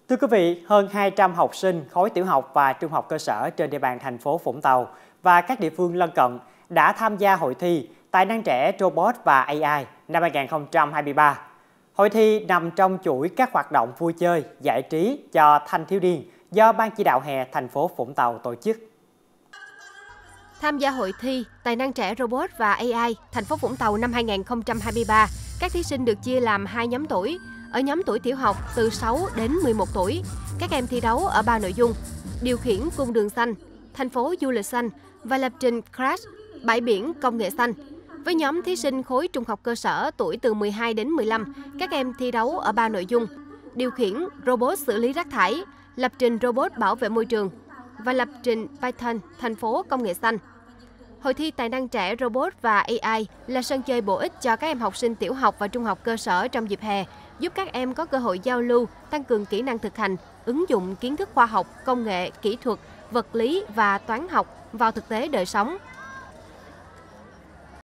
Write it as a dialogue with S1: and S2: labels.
S1: Thưa quý vị, hơn 200 học sinh khối tiểu học và trung học cơ sở trên địa bàn thành phố Vũng Tàu và các địa phương lân cận đã tham gia hội thi Tài năng trẻ Robot và AI năm 2023. Hội thi nằm trong chuỗi các hoạt động vui chơi, giải trí cho thanh thiếu niên do Ban chỉ đạo hè thành phố Vũng Tàu tổ chức.
S2: Tham gia hội thi Tài năng trẻ Robot và AI thành phố Vũng Tàu năm 2023, các thí sinh được chia làm 2 nhóm tuổi. Ở nhóm tuổi tiểu học từ 6 đến 11 tuổi, các em thi đấu ở 3 nội dung: điều khiển cung đường xanh, thành phố du lịch xanh và lập trình Crash, bãi biển công nghệ xanh. Với nhóm thí sinh khối trung học cơ sở tuổi từ 12 đến 15, các em thi đấu ở 3 nội dung: điều khiển robot xử lý rác thải, lập trình robot bảo vệ môi trường và lập trình Python thành phố công nghệ xanh. Hội thi Tài năng trẻ Robot và AI là sân chơi bổ ích cho các em học sinh tiểu học và trung học cơ sở trong dịp hè, giúp các em có cơ hội giao lưu, tăng cường kỹ năng thực hành, ứng dụng kiến thức khoa học, công nghệ, kỹ thuật, vật lý và toán học vào thực tế đời sống.